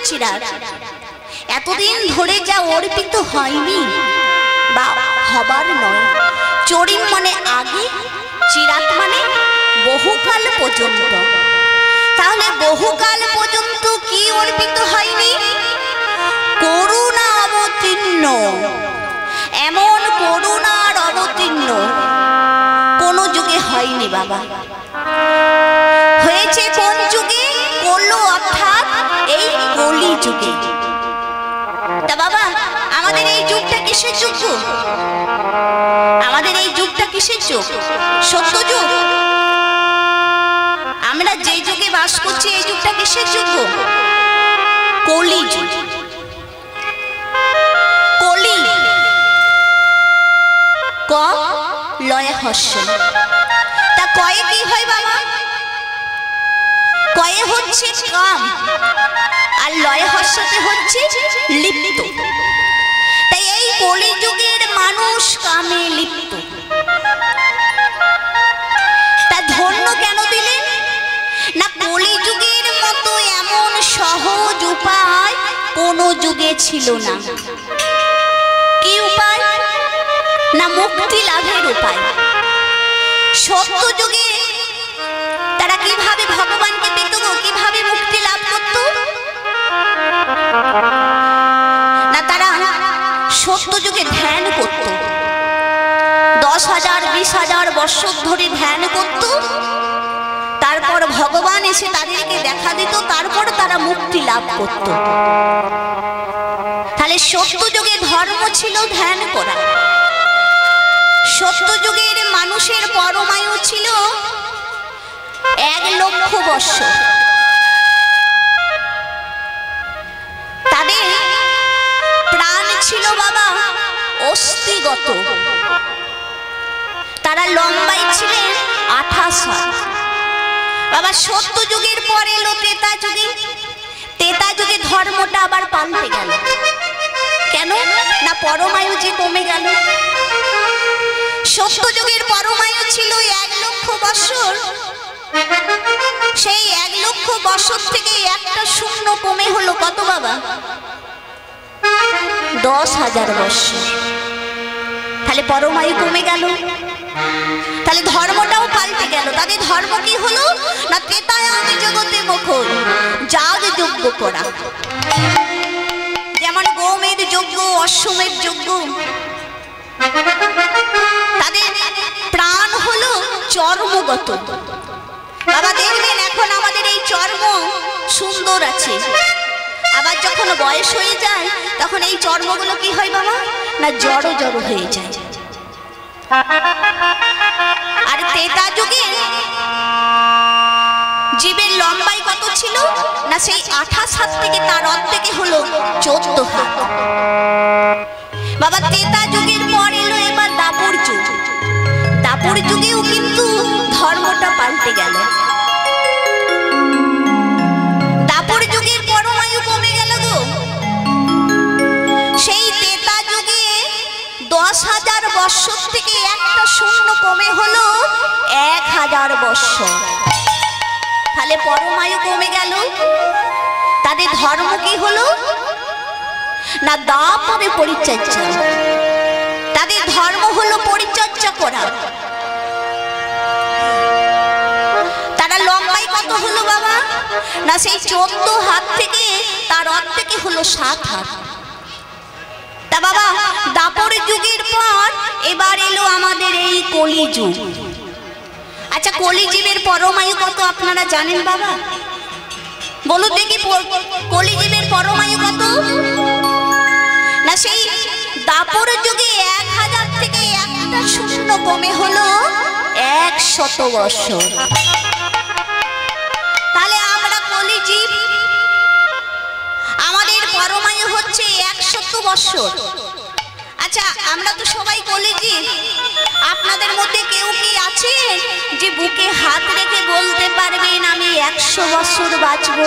চিরাগ এতদিন ধরে যা অর্পিত হয়নি বা হবার নয়, চরিম মানে আগে, চিরাগ মানে বহুকাল পর্যন্ত। তাহলে বহুকাল পর্যন্ত কি অর্পিত হয়নি? করুণা অবতীর্ণ। এমন করুণার অবতীর্ণ কোন যুগে হয়নি বাবা। হয়েছে কোন যুগে? কলো, অর্থাৎ এই কলি যুগে। তা বাবা, আমাদের এই যুগটা কিসের যুগ? আমাদের এই যুগটা কিসের যুগ? সত্য যুগ। আমরা যে যুগে বাস করছি এই যুগটা কিসের যুগ? কলি যুগ। কলি ক লয়ে হর্ষ। তা কয়ে কি হয় বাবা? কয়ে হচ্ছে কাম, আর লয়ে হর্ষতে হচ্ছে লিপ্ত। তাই এই কলি যুগের মানুষ কামে লিপ্ত। তা ধন্য কেন দিলেন না? কলি যুগের মতো এমন সহজ উপায় কোন যুগে ছিল না। কি উপায়? না মুক্তি লাভের উপায়। সত্য যুগে তারা কিভাবে ভগবানকে পেত গো? কিভাবে মুক্তি লাভ করত না? তারা সত্য যুগে ধ্যান করত। 10,000 20,000 বছর ধরে ধ্যান করত। তারপর ভগবান এসে তাদেরকে দেখা দিত, তারপর তারা মুক্তি লাভ করত। তাহলে সত্য যুগে ধর্ম ছিল ধ্যান করা। সত্য যুগের মানুষের পরমায়ু ছিল 1,00,000 বৎসর। তাদের প্রাণ ছিল বাবা অস্থিগত। তারা লম্বাই ছিলেন 28 হাত। বাবা সত্য যুগের পরে এলো ত্রেতা যুগে। ত্রেতা যুগে ধর্মটা আবার পাল্টে গেল। কেন না? পরমায়ু যে কমে গেল। সত্য যুগের পরমায়ু ছিল 1,00,000 বৎসর। সেই 1,00,000 বৎসর থেকে একটা শূন্য কমে হলো কত বাবা? 10,000 বৎসর। তাহলে পরমায়ু কমে গেল। তাহলে ধর্মটাও পাল্টে গেল। তাদের ধর্ম কি হলো না? ত্রেতায়ামি জগতে মুখর, যাগ যজ্ঞ করা। যেমন গোমের যজ্ঞ, অশ্বমেধ যজ্ঞ। তাদের প্রাণ হলো চর্মগত। বাবা দেখবেন এখন আমাদের এই চর্ম সুন্দর আছে, আবার যখন বয়স হয়ে যায় তখন এই চর্মগুলো কি হয় বাবা? না জড়ো জড়ো হয়ে যায়। আর ত্রেতা যুগে জীবের লম্বাই কত ছিল না? সেই 28 হাত থেকে তার অর্ধেকে হলো 14 হাত। বাবা ত্রেতা যুগের পর এলো এবার দাপর যুগ। দাপর যুগেও কিন্তু ধর্মটা পাল্টে গেল। দাপর যুগের পরমায়ু কমে গেল গো। সেই ত্রেতা যুগে 10,000 বৎসর থেকে একটা শূন্য কমে হলো 1,000 বৎসর। তাহলে পরমায়ু কমে গেল। তাদের ধর্ম কি হলো না? দাপরে পরিচর্যা। তাদের ধর্ম হলো পরিচর্যা করা। তারা লম্বাই কত হলো বাবা? না সেই 14 হাত থেকে তার অর্ধেকে হলো 7 হাত। তা বাবা দাপর যুগের পর এবার এলো আমাদের এই কলি যুগ। আচ্ছা কলিজীবের পরমায়ু কত আপনারা জানেন বাবা? বলো দেখি কলিজীবের পরমায়ু কত? না সেই দাপর যুগে 1,000 থেকে একটা শূন্য কমে হলো 100 বৎসর। তাহলে আমরা কলিজীব, আমাদের পরমায়ু হচ্ছে 100 বৎসর। আচ্ছা আমরা তো সবাই কলিজীব। আপনাদের মধ্যে কেউ কি আছে যে বুকে হাত রেখে বলতে পারবেন আমি 100 বছর বাঁচব?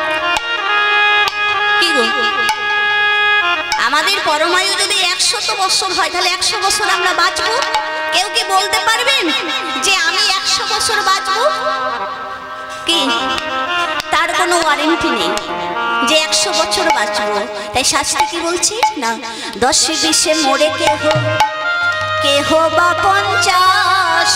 কি গো? আমাদের পরমায়ু যদি 100 বছর হয় তাহলে 100 বছর আমরা বাঁচব? কেউ কি বলতে পারবেন যে আমি 100 বছর বাঁচব? কি তার কোনো ওয়ারেন্টি নেই। যে 100 বছর বাঁচবো, তাই শাস্ত্রে কি বলছি না 10-20 মরে কেহ বা 50,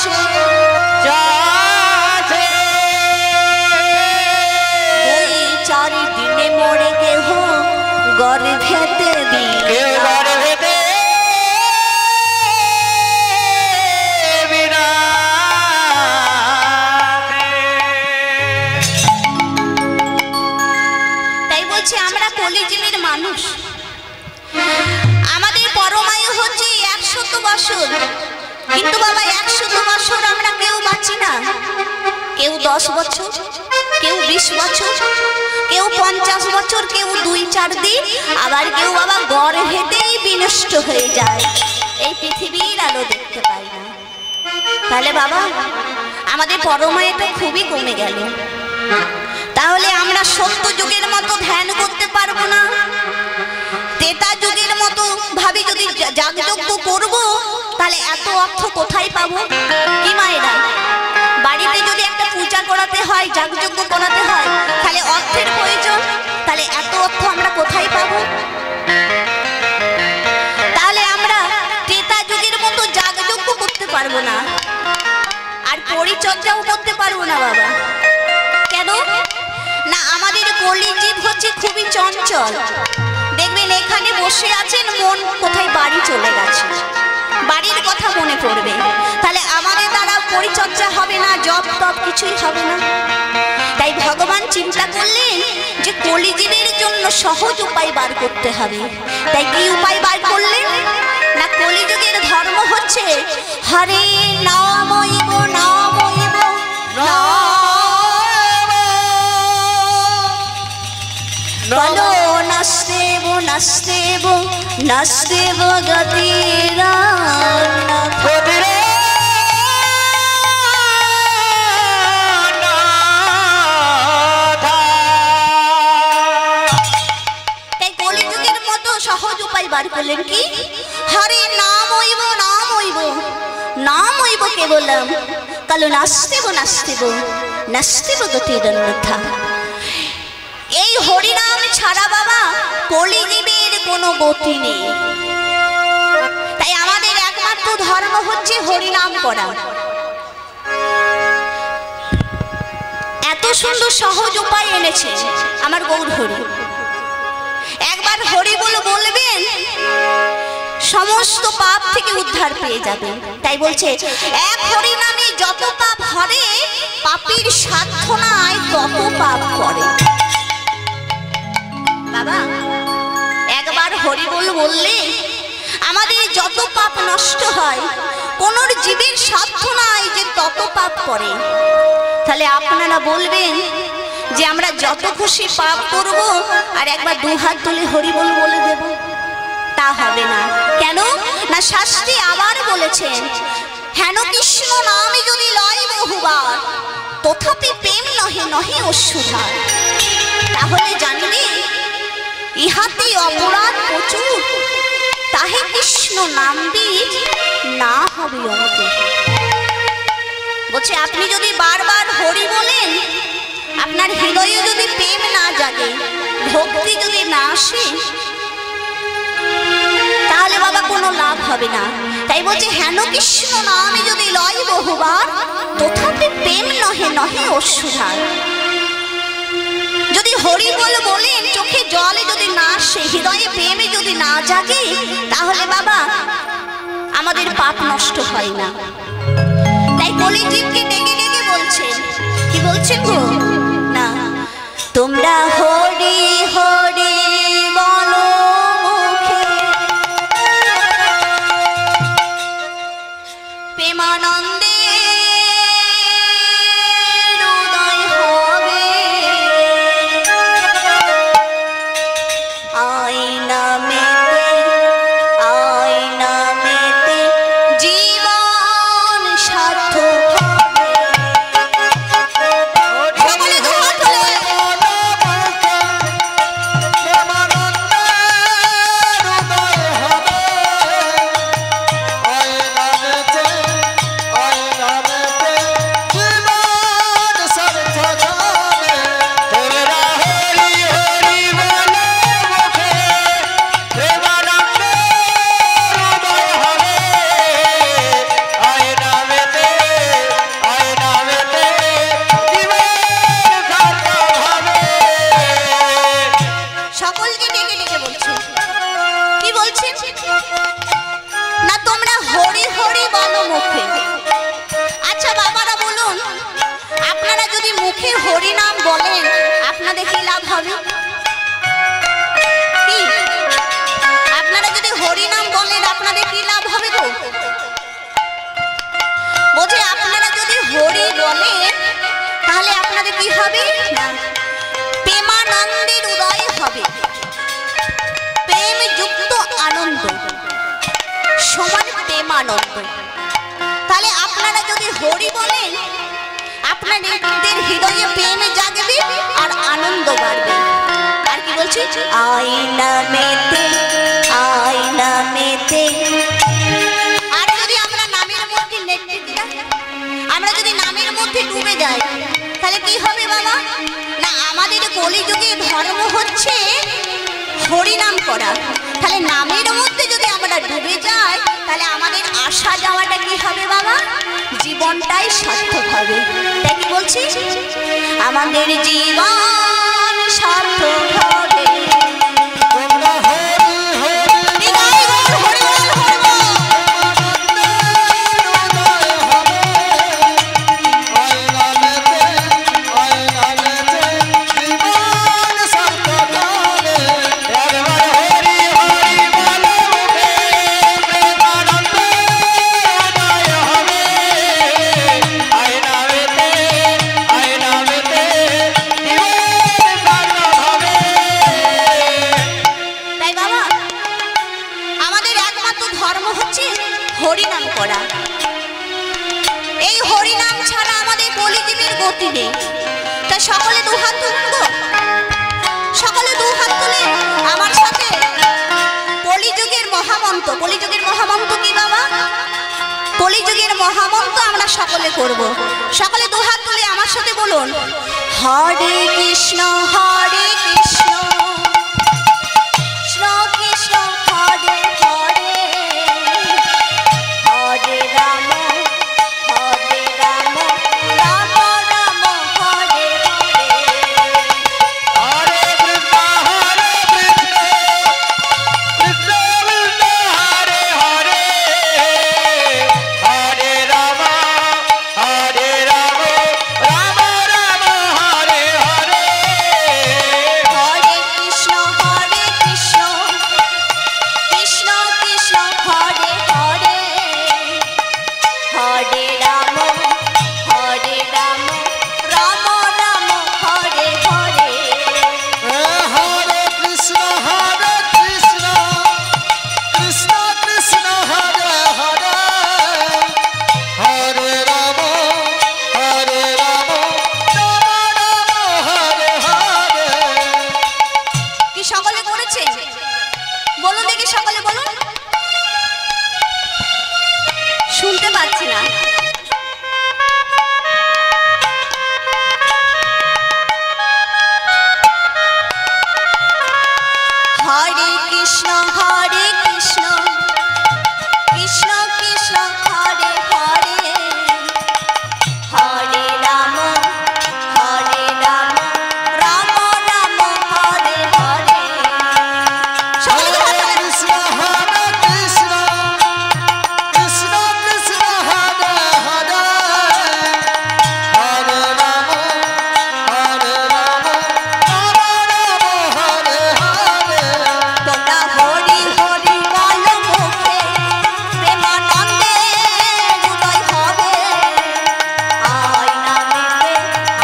ওই 4 দিনে মরে কেহ গর্ভেতে আমরা কলিযুগের মানুষ। আমাদের পরমায়ু হচ্ছে 100 বছর, কিন্তু বাবা 100 বছর আমরা কেউ বাঁচি না। কেউ 10 বছর, কেউ 20 বছর, কেউ 50 বছর, কেউ 2-4 দিন, আবার কেউ বাবা গর্ভেতেই বিনষ্ট হয়ে যায়, এই পৃথিবীর আলো দেখতে পাই না। তাহলে বাবা আমাদের পরমায়ুটা খুবই কমে গেল। তাহলে আমরা সত্য যুগের মতো ধ্যান করতে পারবো না, ত্রেতা যুগের মতো ভাবে যদি যাগযজ্ঞ করব, তাহলে এত অর্থ কোথায় পাবো? কি মায়েরা, বাড়িতে যদি একটা পূজা করাতে হয়, যাগযজ্ঞ করাতে হয়, তাহলে অর্থের প্রয়োজন, তাহলে এত অর্থ আমরা কোথায় পাবো? তাহলে আমরা ত্রেতা যুগের মতো যাগযজ্ঞ করতে পারবো না, আর পরিচর্যাও করতে পারবো না বাবা। কেন না, আমাদের কলিজীব হচ্ছে খুবই চঞ্চল। দেখবেন এখানে বসে আছেন, মন কোথায় বাড়ি চলে গেছে, বাড়ির কথা মনে পড়বে, তাহলে আমাদের দ্বারা পরিচর্যা হবে না, জপ তপ কিছুই হবে না। তাই ভগবান চিন্তা করলেন যে কলিজীবের জন্য সহজ উপায় বার করতে হবে। তাই কি উপায় বার করলেন না, কলিযুগের ধর্ম হচ্ছে হরে নামইব নামইব বলো নাস্তেব নাস্তেব নাস্তেব গতিরা। তাই কলিযুগের মতো সহজ উপায় বার করলেন কি, হরে নাম হইব নাম হইব নাম হইব কেবলম, কালো নাস্তেব নাস্তেব নাস্তেব গতিরন্যথা। এই হরিনাম ছাড়া বাবা কলিযুগের কোনো গতি নেই। তাই আমাদের একমাত্র ধর্ম হচ্ছে হরিনাম করা। এত সুন্দর সহজ উপায় এনেছে আমার গৌর হরি। একবার হরি বলে বলবেন, সমস্ত পাপ থেকে উদ্ধার পেয়ে যাবেন। তাই বলছে এক হরিনামে যত পাপ হরে, পাপীর সাধ্য নাই তত পাপ করে। বাবা একবার হরি বললে আমাদের যত পাপ নষ্ট হয়, কোন জীবের সাধ্য নাই যে তত পাপ করে। তাহলে আপনারা বলবেন যে আমরা যত খুশি পাপ করব আর একবার 2 হাত তুলে হরি বলে দেব, তা হবে না। কেন না, শাস্ত্রে আবার বলেছেন হেন কৃষ্ণ নামে যদি লয় বহুবার, তথাপি প্রেম নহে নহে অসুধার। তাহলে জানবি ইহাতে অপরাধ প্রচুর, তাহে কৃষ্ণ নাম বীজ না হবে অন্ত। বলছে আপনি যদি বারবার হরি বলেন, আপনার হৃদয়ে যদি প্রেম না জাগে, ভক্তি যদি না আসে, তাহলে বাবা কোনো লাভ হবে না। তাই বলছে হেন কৃষ্ণ নামে যদি লয় বহুবার, তথাপি প্রেম নহে নহে অসুধার। যদি হরি বলেন, চোখে জলে যদি না আসে, হৃদয়ে প্রেমে যদি না জাগে, তাহলে বাবা আমাদের পাপ নষ্ট হয় না। তাই কলিজীবকে ডেকে ডেকে বলছেন, কি বলছেন গো না, তোমরা হরি হরি বলো মুখে, প্রেমানন্দে দেখি হরি নাম বলেন আপনাদের কি লাভ হবে? কি আপনারা যদি হরি নাম বলেন আপনাদের কি লাভ হবে গো? বলছি আপনারা যদি হরি বলেন তাহলে আপনাদের কি হবে? না, প্রেমানন্দের উদয় হবে। প্রেম যুক্ত আনন্দ সমান প্রেমানন্দ। তাহলে আপনারা যদি হরি বলেন আপনাদের হৃদয়ে প্রেম জাগবে আর আনন্দ বাড়বে। আর কি বলছি? আয়না মেতে আয়না মেতে। আর যদি আমরা নামের মধ্যে আমরা যদি নামের মধ্যে ডুবে যাই তাহলে কি হবে বাবা? না, আমাদের কলিযুগে ধর্ম হচ্ছে হরিনাম করা। তাহলে নামের মধ্যে যদি আমরা ডুবে যাই তাহলে আমাদের আসা যাওয়াটা কি হবে বাবা? জীবনটাই সার্থক হবে। তাই কি বলছি? আমাদের জীবন সার্থক হবে। হরিনাম করা। এই হরিনাম ছাড়া আমাদের কলিজীবীর গতি নেই। তা সকলে দুহাত তুলব, সকলে দুহাত তুলে আমার সাথে কলিযুগের মহামন্ত্র। কলিযুগের মহামন্ত্র কি বাবা? কলিযুগের মহামন্ত্র আমরা সকলে করব। সকলে দুহাত তুলে আমার সাথে বলুন, হরে কৃষ্ণ হরে কৃষ্ণ কৃষ্ণ কৃষ্ণ হরে হরে হরে রাম হরে রাম রাম রাম হরে হরে। হরে কৃষ্ণ কৃষ্ণ কৃষ্ণ হরে হরে হরে রাম রাম রাম হরে হরে। হরে কৃষ্ণ কৃষ্ণ কৃষ্ণ হরে হরে হরে রাম রাম রাম হরে হরে। হরে কৃষ্ণ কৃষ্ণ কৃষ্ণ হরে হরে হরে রাম রাম হরে হরে। কি সকলে করেছে? বলুন দেখি, সকলে বলুন। শুনতে পাচ্ছি না। হরে কৃষ্ণ কৃষ্ণ কৃষ্ণ কৃষ্ণ হরে হরে হরে রাম রাম রাম হরে হরে। সকলে হাত হরে তোলেন। কৃষ্ণ কৃষ্ণ কৃষ্ণ কৃষ্ণ হরে হরে হরে রাম রাম হরে হরে। তোমরা হরি হরি বলো মুখে, প্রেমানন্দে হৃদয় হবে। আয়না মেতে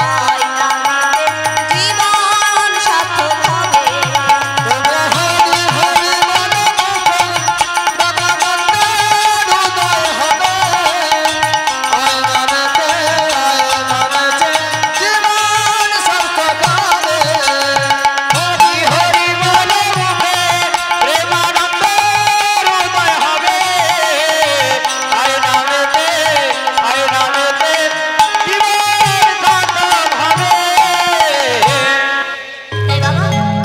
জীবন সার্থক হবে। তোমরা হরি হরি বলো মুখে, প্রেমানন্দে হৃদয় হবে। আয়না মেতে জীবন সার্থক হবে। হরি হরি বলো মুখে, প্রেমানন্দে হৃদয় হবে। আয়না মেতে জীবন সার্থক হবে। এই বাবা,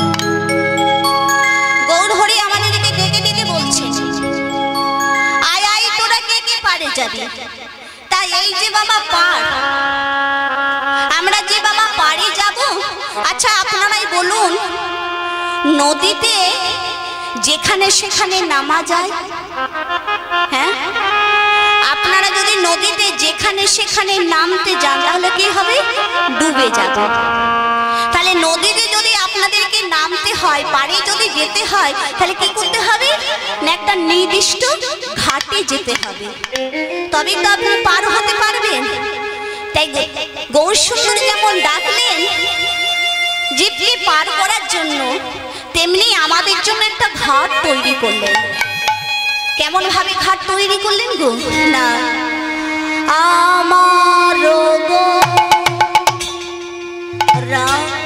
গৌর হরি আমাদেরকে ডেকে ডেকে বলছে, আয় আয় তোরা কে কে পারে যাবি। তাই এই যে বাবা পার, আমরা যে বাবা পারে যাব। আচ্ছা আপনারাই বলুন, নদীতে যেখানে সেখানে নামা যায়? হ্যাঁ, আপনারা আপনারা যদি নদীতে যেখানে সেখানে নামতে যান তাহলে কি হবে? ডুবে যাবে। তাহলে নদীতে যদি আপনাদেরকে নামতে হয়, পাড়ে যদি যেতে হয়, তাহলে কি করতে হবে? না একটা নির্দিষ্ট ঘাটে যেতে হবে, তবেই তো আপনি পার হতে পারবেন। তাই গৌরসুন্দর যেমন ডাকলেন জীবকে পার করার জন্য, তেমনি আমাদের জন্য একটা ঘাট তৈরি করলেন। কেমন ভাবে ঘাট তৈরি করলেন গো? না আমার গো রাম